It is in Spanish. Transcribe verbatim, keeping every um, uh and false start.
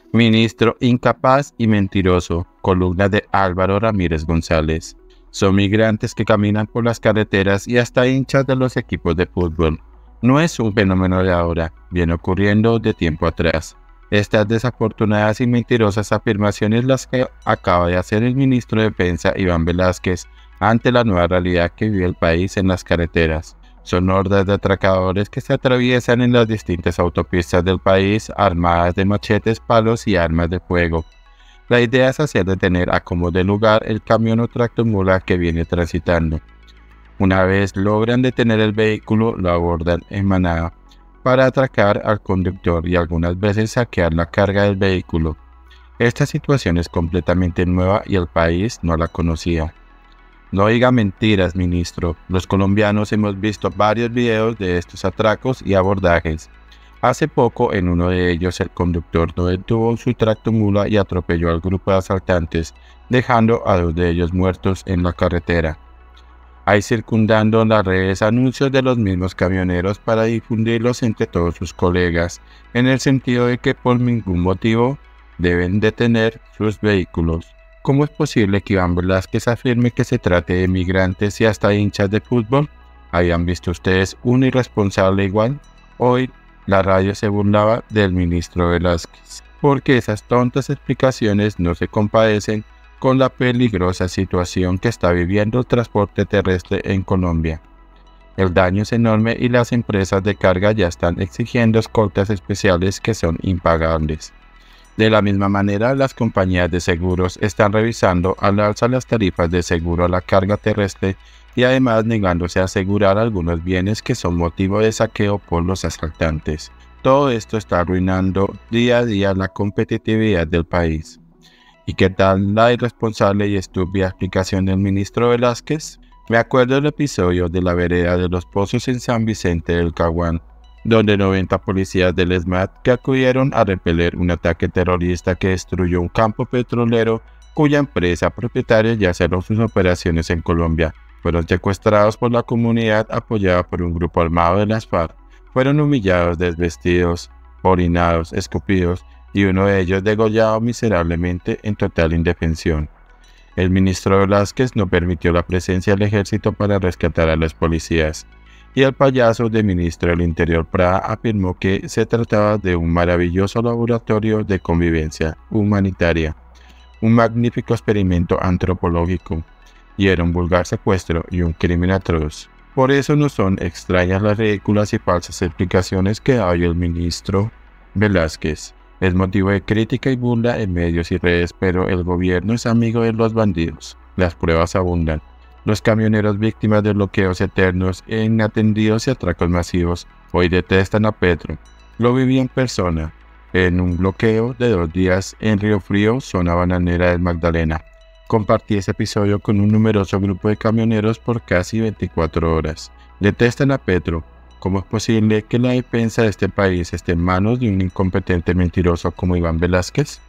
Ministro incapaz y mentiroso, columna de Álvaro Ramírez González. Son migrantes que caminan por las carreteras y hasta hinchas de los equipos de fútbol. No es un fenómeno de ahora, viene ocurriendo de tiempo atrás. Estas desafortunadas y mentirosas afirmaciones las que acaba de hacer el ministro de Defensa Iván Velásquez ante la nueva realidad que vive el país en las carreteras. Son hordas de atracadores que se atraviesan en las distintas autopistas del país armadas de machetes, palos y armas de fuego. La idea es hacer detener a como de lugar el camión o tractomula que viene transitando. Una vez logran detener el vehículo, lo abordan en manada para atracar al conductor y algunas veces saquear la carga del vehículo. Esta situación es completamente nueva y el país no la conocía. No diga mentiras, ministro. Los colombianos hemos visto varios videos de estos atracos y abordajes. Hace poco, en uno de ellos, el conductor no detuvo su tractomula y atropelló al grupo de asaltantes, dejando a dos de ellos muertos en la carretera. Hay circundando las redes anuncios de los mismos camioneros para difundirlos entre todos sus colegas, en el sentido de que por ningún motivo deben detener sus vehículos. ¿Cómo es posible que Iván Velásquez afirme que se trate de migrantes y hasta hinchas de fútbol? ¿Habían visto ustedes un irresponsable igual? Hoy, la radio se burlaba del ministro Velásquez, porque esas tontas explicaciones no se compadecen con la peligrosa situación que está viviendo el transporte terrestre en Colombia. El daño es enorme y las empresas de carga ya están exigiendo escoltas especiales que son impagables. De la misma manera, las compañías de seguros están revisando al alza las tarifas de seguro a la carga terrestre y además negándose a asegurar algunos bienes que son motivo de saqueo por los asaltantes. Todo esto está arruinando día a día la competitividad del país. ¿Y qué tal la irresponsable y estúpida explicación del ministro Velásquez? Me acuerdo del episodio de la vereda de los Pozos en San Vicente del Caguán, donde noventa policías del ESMAD que acudieron a repeler un ataque terrorista que destruyó un campo petrolero cuya empresa propietaria ya cerró sus operaciones en Colombia, fueron secuestrados por la comunidad apoyada por un grupo armado de las FARC, fueron humillados, desvestidos, orinados, escupidos y uno de ellos degollado miserablemente en total indefensión. El ministro Velásquez no permitió la presencia del ejército para rescatar a los policías. Y el payaso de ministro del Interior Prada afirmó que se trataba de un maravilloso laboratorio de convivencia humanitaria, un magnífico experimento antropológico, y era un vulgar secuestro y un crimen atroz. Por eso no son extrañas las ridículas y falsas explicaciones que da hoy el ministro Velásquez. Es motivo de crítica y burla en medios y redes, pero el gobierno es amigo de los bandidos. Las pruebas abundan. Los camioneros víctimas de bloqueos eternos, inatendidos y atracos masivos, hoy detestan a Petro. Lo viví en persona, en un bloqueo de dos días en Río Frío, zona bananera del Magdalena. Compartí ese episodio con un numeroso grupo de camioneros por casi veinticuatro horas. Detestan a Petro. ¿Cómo es posible que la defensa de este país esté en manos de un incompetente mentiroso como Iván Velásquez?